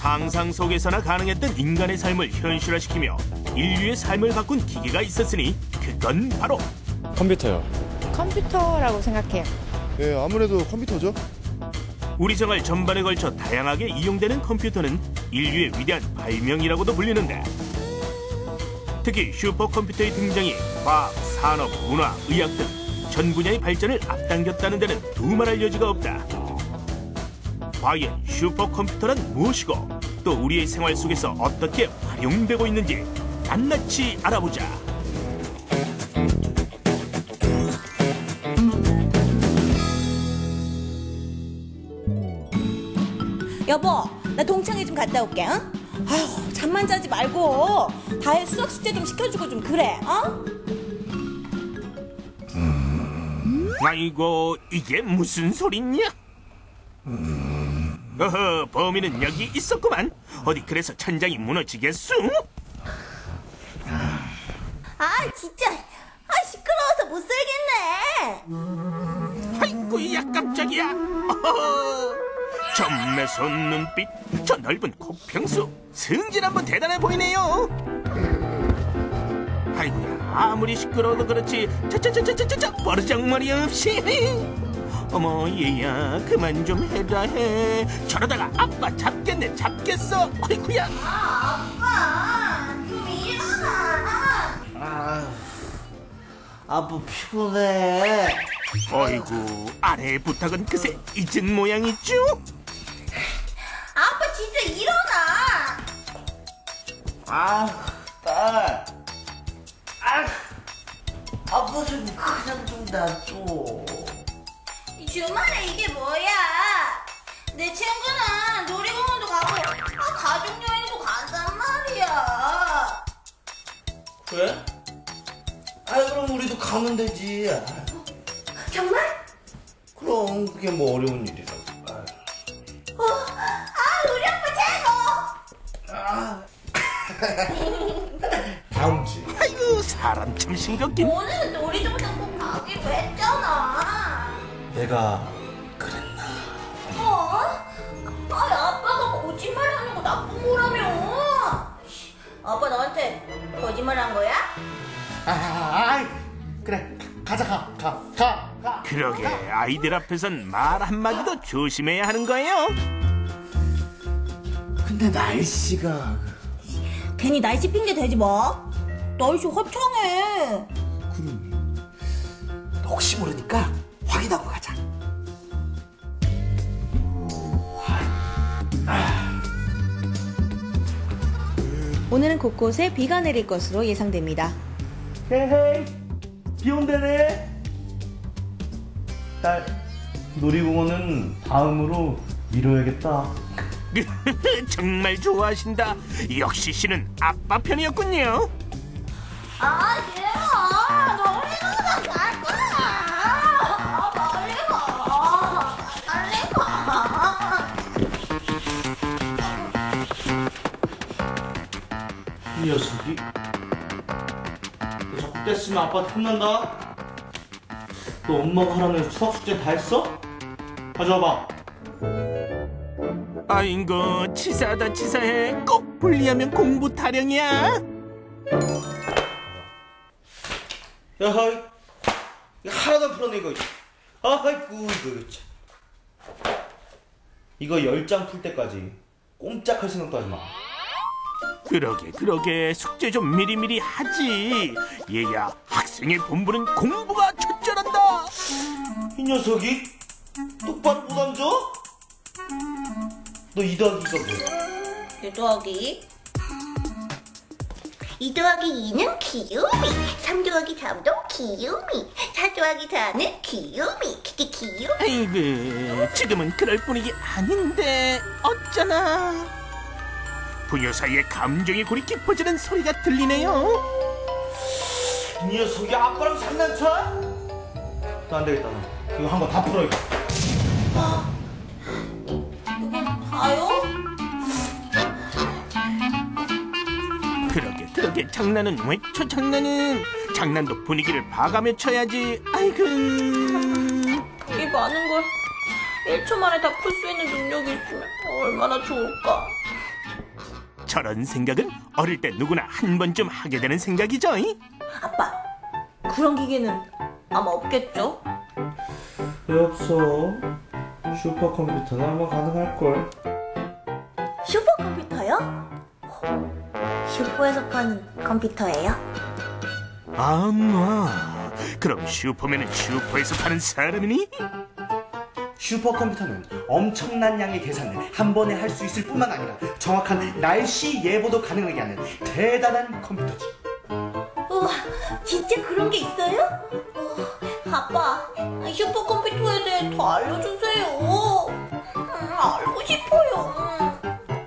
상상 속에서나 가능했던 인간의 삶을 현실화시키며 인류의 삶을 바꾼 기계가 있었으니 그건 바로 컴퓨터요. 컴퓨터라고 생각해요. 예, 아무래도 컴퓨터죠. 우리 생활 전반에 걸쳐 다양하게 이용되는 컴퓨터는 인류의 위대한 발명이라고도 불리는데, 특히 슈퍼컴퓨터의 등장이 과학, 산업, 문화, 의학 등 전 분야의 발전을 앞당겼다는 데는 두말할 여지가 없다. 과연 슈퍼컴퓨터란 무엇이고 또 우리의 생활 속에서 어떻게 활용되고 있는지 낱낱이 알아보자. 여보, 나 동창회 좀 갔다 올게. 응? 아휴, 잠만 자지 말고 다혜 수학 숙제 좀 시켜주고 좀 그래. 어? 아이고, 이게 무슨 소리냐? 어허, 범인은 여기 있었구만. 어디 그래서 천장이 무너지겠소? 아 진짜, 시끄러워서 못 살겠네. 아이고, 야 깜짝이야. 어허, 저 매서운 눈빛, 저 넓은 코평수, 승질 한번 대단해 보이네요. 아이고야, 아무리 시끄러워도 그렇지 차차차차차차 버르장머리 없이. 어머 얘야, 그만 좀 해라 해. 저러다가 아빠 잡겠네, 잡겠어. 아이고야. 아빠 좀 일어나. 아빠 피곤해. 어이구, 아내의 부탁은 그새 잊은 모양이죠? 아빠 진짜 일어나. 딸. 아빠 좀 그냥 좀 놔줘. 주말에 이게 뭐야? 내 친구는 놀이공원도 가고 가족여행도 간단 말이야. 그래? 그럼 우리도 가면 되지. 정말? 그럼 그게 뭐 어려운 일이라고. 우리 아빠 최고. 다음 주에. 아이고, 사람 참 싱겁긴. 오늘은 놀이동산 꼭 가기로 했잖아. 내가 그랬나? 아빠가 거짓말하는 거 나쁜 거라며. 아빠 너한테 거짓말한 거야? 그래, 가자, 가. 그러게, 아이들 앞에선 말 한마디도 조심해야 하는 거예요. 근데 날씨가. 괜히 날씨 핑계 대지 마. 날씨 화창해. 그럼 혹시 모르니까 확인하고 가자. 오늘은 곳곳에 비가 내릴 것으로 예상됩니다. 헤이, 비 온다네. 딸, 놀이공원은 다음으로 미뤄야겠다. 정말 좋아하신다. 역시 씨는 아빠 편이었군요. 얘가 놀이동산 갈 거야. 빨리 가. 이 녀석이 너 자꾸 떼쓰면 아빠한테 혼난다. 너 엄마가 하라는 수학 숙제 다 했어? 가져와봐. 아이고, 치사하다 치사해. 꼭 분리하면 공부 타령이야. 야, 이거 하나도 안 풀었네, 이거. 아이고, 이거 참. 이거 10장 풀 때까지 꼼짝할 생각도 하지 마. 그러게, 숙제 좀 미리미리 하지. 얘야, 학생의 본분은 공부가 첫째란다. 이 녀석이 똑바로 못 앉아? 너 2 더하기가 뭐야? 2 더하기 2 더하기 2는 귀요미, 3 더하기 3도 귀요미, 4 더하기 4는 귀요미, 귀요미. 아이고, 지금은 그럴 분위기 아닌데 어쩌나. 부녀 사이에 감정의 골이 깊어지는 소리가 들리네요. 이 녀석이 아빠랑 장난쳐? 너 안 되겠다, 너. 이거 한번 다 풀어, 이거. 이거 다요? 그러게, 장난은 왜 쳐, 장난은. 장난도 분위기를 봐가며 쳐야지. 아이고. 이 많은 걸 1초 만에 다 풀 수 있는 능력이 있으면 얼마나 좋을까. 저런 생각은 어릴 때 누구나 한 번쯤 하게 되는 생각이죠. 아빠, 그런 기계는 아마 없겠죠? 왜 없어? 슈퍼컴퓨터는 아마 가능할걸. 슈퍼컴퓨터요? 슈퍼에서 파는 컴퓨터예요? 아마 그럼 슈퍼맨은 슈퍼에서 파는 사람이니? 슈퍼컴퓨터는 엄청난 양의 계산을 한 번에 할 수 있을 뿐만 아니라 정확한 날씨 예보도 가능하게 하는 대단한 컴퓨터지. 우와, 진짜 그런 게 있어요? 아빠, 슈퍼컴퓨터에 대해 더 알려주세요. 알고 싶어요.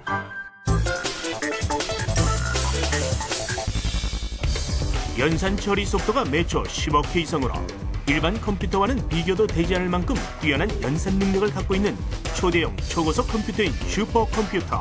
연산 처리 속도가 매초 10억 회 이상으로 일반 컴퓨터와는 비교도 되지 않을 만큼 뛰어난 연산 능력을 갖고 있는 초대형 초고속 컴퓨터인 슈퍼컴퓨터.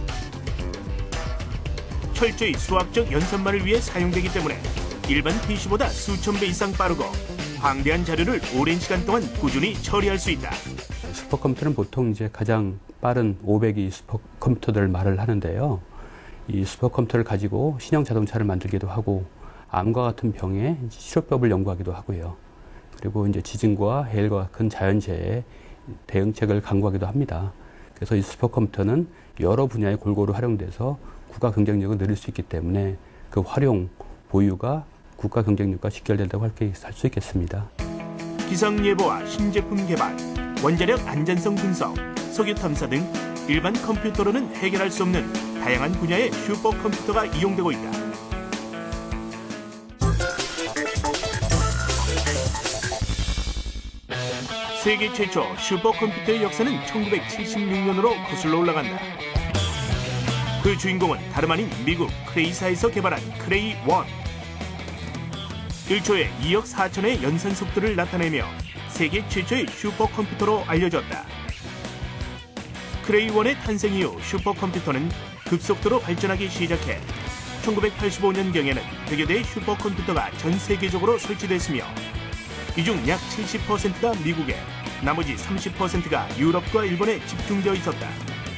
철저히 수학적 연산만을 위해 사용되기 때문에 일반 PC보다 수천 배 이상 빠르고 방대한 자료를 오랜 시간 동안 꾸준히 처리할 수 있다. 슈퍼컴퓨터는 보통 이제 가장 빠른 500이 슈퍼컴퓨터들을 말을 하는데요. 이 슈퍼컴퓨터를 가지고 신형 자동차를 만들기도 하고 암과 같은 병의 치료법을 연구하기도 하고요. 그리고 이제 지진과 해일과 같은 자연재해에 대응책을 강구하기도 합니다. 그래서 이 슈퍼컴퓨터는 여러 분야에 골고루 활용돼서 국가 경쟁력을 늘릴 수 있기 때문에 그 활용, 보유가 국가 경쟁력과 직결된다고 할 수 있겠습니다. 기상예보와 신제품 개발, 원자력 안전성 분석, 석유 탐사 등 일반 컴퓨터로는 해결할 수 없는 다양한 분야의 슈퍼컴퓨터가 이용되고 있다. 세계 최초 슈퍼컴퓨터의 역사는 1976년으로 거슬러 올라간다. 그 주인공은 다름 아닌 미국 크레이사에서 개발한 크레이-1. 1초에 2억 4천의 연산 속도를 나타내며 세계 최초의 슈퍼컴퓨터로 알려졌다. 크레이-1의 탄생 이후 슈퍼컴퓨터는 급속도로 발전하기 시작해 1985년경에는 100여 대의 슈퍼컴퓨터가 전 세계적으로 설치됐으며 이 중 약 70%가 미국에, 나머지 30%가 유럽과 일본에 집중되어 있었다.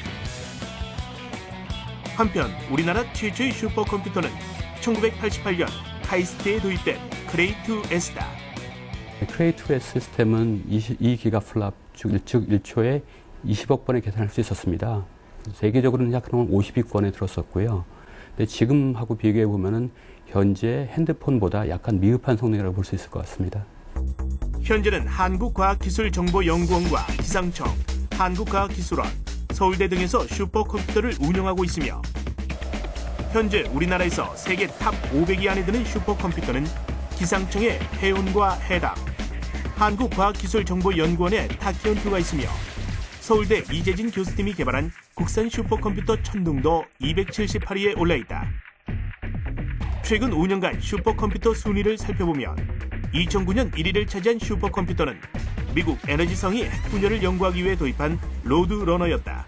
한편 우리나라 최초의 슈퍼컴퓨터는 1988년 카이스트에 도입된 크레이-2S다. 크레이-2S 시스템은 2기가플랍, 즉 1초에 20억 번의 계산을 할 수 있었습니다. 세계적으로는 약 50위권에 들었었고요. 근데 지금하고 비교해 보면은 현재 핸드폰보다 약간 미흡한 성능이라고 볼 수 있을 것 같습니다. 현재는 한국과학기술정보연구원과 기상청, 한국과학기술원, 서울대 등에서 슈퍼컴퓨터를 운영하고 있으며 현재 우리나라에서 세계 탑 500위 안에 드는 슈퍼컴퓨터는 기상청의 해운과 해당, 한국과학기술정보연구원의 타키온2가 있으며 서울대 이재진 교수팀이 개발한 국산 슈퍼컴퓨터 천둥도 278위에 올라있다. 최근 5년간 슈퍼컴퓨터 순위를 살펴보면 2009년 1위를 차지한 슈퍼컴퓨터는 미국 에너지성이 핵분열을 연구하기 위해 도입한 로드러너였다.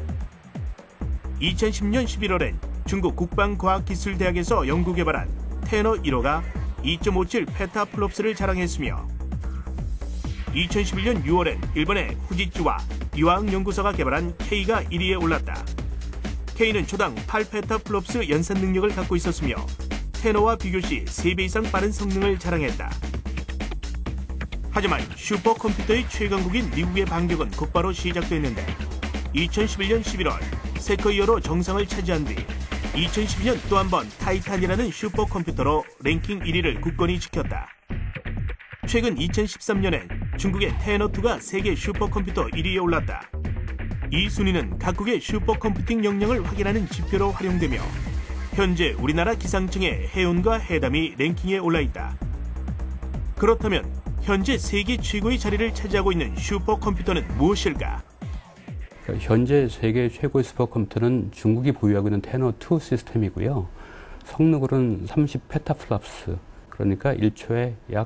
2010년 11월엔 중국 국방과학기술대학에서 연구개발한 테너 1호가 2.57 페타플롭스를 자랑했으며 2011년 6월엔 일본의 후지츠와 유화학연구소가 개발한 K가 1위에 올랐다. K는 초당 8페타플롭스 연산 능력을 갖고 있었으며 테너와 비교시 3배 이상 빠른 성능을 자랑했다. 하지만 슈퍼컴퓨터의 최강국인 미국의 반격은 곧바로 시작됐는데 2011년 11월 세커이어로 정상을 차지한 뒤 2012년 또 한 번 타이탄이라는 슈퍼컴퓨터로 랭킹 1위를 굳건히 지켰다. 최근 2013년엔 중국의 테너2가 세계 슈퍼컴퓨터 1위에 올랐다. 이 순위는 각국의 슈퍼컴퓨팅 역량을 확인하는 지표로 활용되며 현재 우리나라 기상청의 해운과 해담이 랭킹에 올라있다. 그렇다면 현재 세계 최고의 자리를 차지하고 있는 슈퍼컴퓨터는 무엇일까? 현재 세계 최고의 슈퍼컴퓨터는 중국이 보유하고 있는 테너2 시스템이고요. 성능으로는 30페타플랍스, 그러니까 1초에 약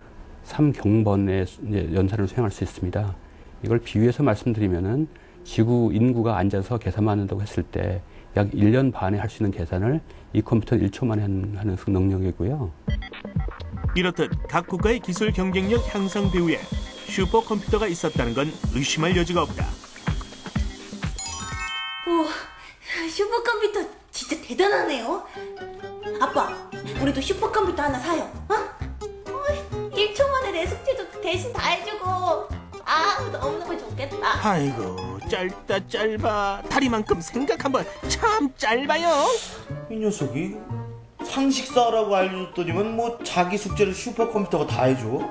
3경번의 연산을 수행할 수 있습니다. 이걸 비유해서 말씀드리면은 지구 인구가 앉아서 계산만 한다고 했을 때 약 1년 반에 할 수 있는 계산을 이 컴퓨터는 1초 만에 하는 능력이고요. 이렇듯 각 국가의 기술 경쟁력 향상 배후에 슈퍼컴퓨터가 있었다는 건 의심할 여지가 없다. 우와, 슈퍼컴퓨터 진짜 대단하네요. 아빠, 우리도 슈퍼컴퓨터 하나 사요. 어? 1초 만에 내 숙제도 대신 다 해주고. 너무너무 좋겠다. 아이고, 짧다 짧아. 다리만큼 생각 한번 참 짧아요. 이 녀석이 상식사라고 알려줬더니만 뭐 자기 숙제를 슈퍼컴퓨터가 다 해줘.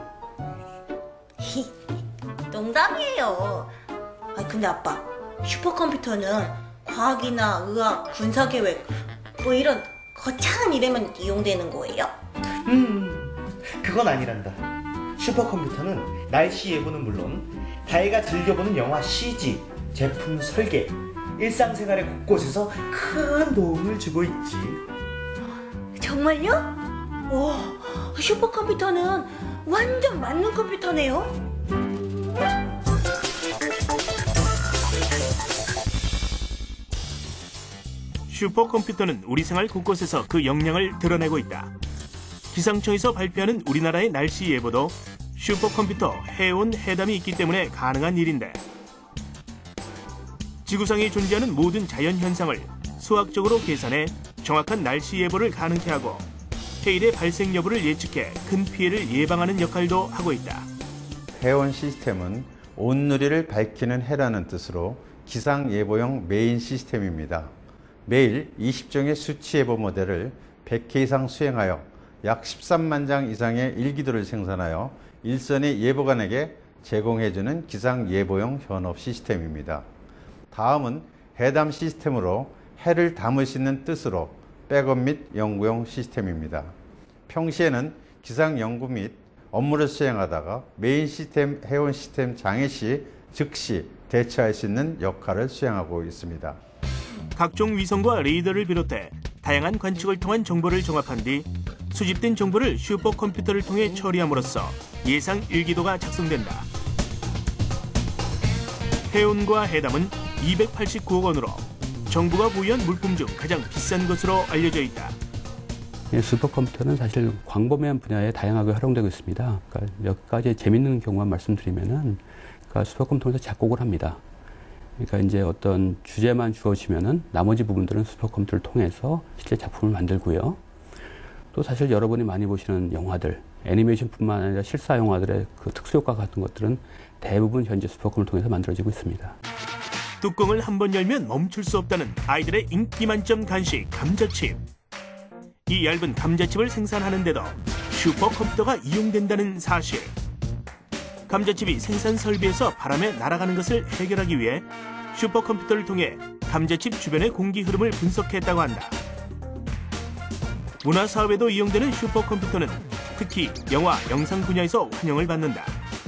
농담이에요. 근데 아빠, 슈퍼컴퓨터는 과학이나 의학, 군사계획 뭐 이런 거창한 일에만 이용되는 거예요? 그건 아니란다. 슈퍼컴퓨터는 날씨 예보는 물론 다이가 즐겨보는 영화 CG, 제품 설계, 일상생활의 곳곳에서 큰 도움을 주고 있지. 정말요? 와, 슈퍼컴퓨터는 완전 맞는 컴퓨터네요. 슈퍼컴퓨터는 우리 생활 곳곳에서 그 역량을 드러내고 있다. 기상청에서 발표하는 우리나라의 날씨 예보도 슈퍼컴퓨터 해온 해담이 있기 때문에 가능한 일인데, 지구상에 존재하는 모든 자연현상을 수학적으로 계산해 정확한 날씨 예보를 가능케 하고 해일의 발생 여부를 예측해 큰 피해를 예방하는 역할도 하고 있다. 해온 시스템은 온누리를 밝히는 해라는 뜻으로 기상예보용 메인 시스템입니다. 매일 20종의 수치예보 모델을 100회 이상 수행하여 약 13만 장 이상의 일기도를 생산하여 일선의 예보관에게 제공해주는 기상예보용 현업 시스템입니다. 다음은 해담 시스템으로 해를 담으시는 뜻으로 백업 및 연구용 시스템입니다. 평시에는 기상 연구 및 업무를 수행하다가 메인 시스템, 해온 시스템 장애 시 즉시 대처할 수 있는 역할을 수행하고 있습니다. 각종 위성과 레이더를 비롯해 다양한 관측을 통한 정보를 종합한 뒤 수집된 정보를 슈퍼컴퓨터를 통해 처리함으로써 예상 일기도가 작성된다. 해온과 해담은 289억 원으로 정부가 보유한 물품 중 가장 비싼 것으로 알려져 있다. 슈퍼컴퓨터는 사실 광범위한 분야에 다양하게 활용되고 있습니다. 그러니까 몇 가지 재밌는 경우만 말씀드리면은, 그러니까 슈퍼컴퓨터에서 작곡을 합니다. 그러니까 이제 어떤 주제만 주어지면은 나머지 부분들은 슈퍼컴퓨터를 통해서 실제 작품을 만들고요. 또 사실 여러분이 많이 보시는 영화들, 애니메이션뿐만 아니라 실사 영화들의 그 특수효과 같은 것들은 대부분 현재 슈퍼컴퓨터를 통해서 만들어지고 있습니다. 뚜껑을 한번 열면 멈출 수 없다는 아이들의 인기 만점 간식 감자칩. 이 얇은 감자칩을 생산하는데도 슈퍼컴퓨터가 이용된다는 사실. 감자칩이 생산 설비에서 바람에 날아가는 것을 해결하기 위해 슈퍼컴퓨터를 통해 감자칩 주변의 공기 흐름을 분석했다고 한다. 문화 사업에도 이용되는 슈퍼컴퓨터는 특히 영화, 영상 분야에서 환영을 받는다.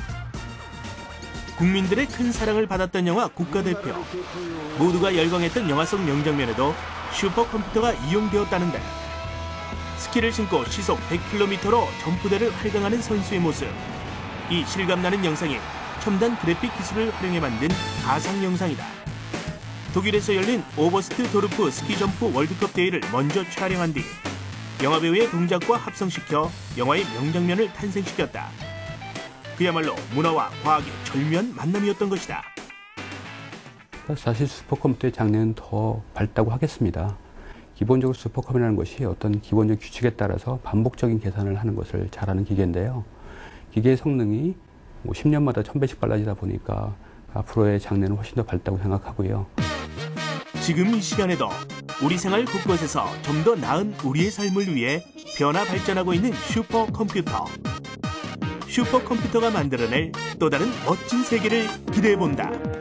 국민들의 큰 사랑을 받았던 영화 국가대표. 모두가 열광했던 영화 속 명장면에도 슈퍼컴퓨터가 이용되었다는데, 스키를 신고 시속 100km로 점프대를 활강하는 선수의 모습. 이 실감나는 영상이 첨단 그래픽 기술을 활용해 만든 가상 영상이다. 독일에서 열린 오버스트 도르프 스키 점프 월드컵 대회를 먼저 촬영한 뒤 영화배우의 동작과 합성시켜 영화의 명장면을 탄생시켰다. 그야말로 문화와 과학의 절묘한 만남이었던 것이다. 사실 슈퍼컴퓨터의 장래는 더 밝다고 하겠습니다. 기본적으로 슈퍼컴이라는 것이 어떤 기본적 규칙에 따라서 반복적인 계산을 하는 것을 잘하는 기계인데요. 기계의 성능이 10년마다 1000배씩 빨라지다 보니까 앞으로의 장래는 훨씬 더 밝다고 생각하고요. 지금 이 시간에도 우리 생활 곳곳에서 좀 더 나은 우리의 삶을 위해 변화 발전하고 있는 슈퍼컴퓨터. 슈퍼컴퓨터가 만들어낼 또 다른 멋진 세계를 기대해본다.